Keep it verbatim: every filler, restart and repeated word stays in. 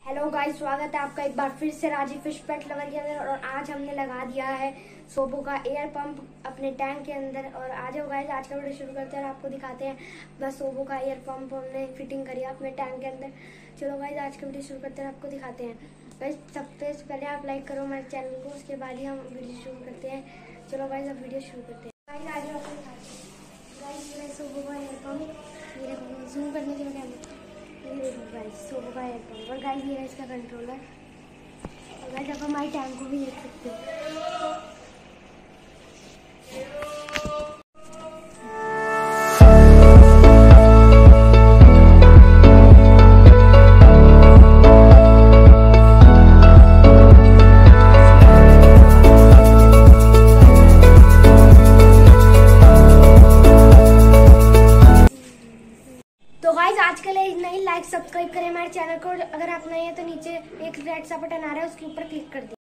Hello guys, स्वागत है आपका एक बार फिर से राजीव फिश पेट लवर के अंदर। और आज हमने लगा दिया है सोबो का एयर पंप अपने टैंक के अंदर। और आ जाओ गाइस, आज का वीडियो शुरू करते हैं और आपको दिखाते हैं बस सोबो का एयर पंप हमने फिटिंग करी है अपने टैंक के अंदर। चलो गाइस, आज का वीडियो शुरू करते हैं, आपको दिखाते हैं। गाइस, सबसे पहले आप लाइक करो हमारे चैनल को, उसके बाद ही हम वीडियो शुरू करते हैं। चलो गाइस, अब वीडियो शुरू करते हैं। गाइस, आ जाओ आपको दिखाते हैं। गाइस, ये सोबो का एयर पंप, ये देखो जूम करने के लिए ये देखो गाइस, सोबो का एयर पंप। और गाइस, ये है इसका कंट्रोलर। और गाइस, आप हमारे टैंक को भी देख सकते हो। तो गाइस, आज के लिए इतना ही। लाइक सब्सक्राइब करें हमारे चैनल को। अगर आप नए हैं तो नीचे एक रेड सा बटन आ रहा है, उसके ऊपर क्लिक कर दें।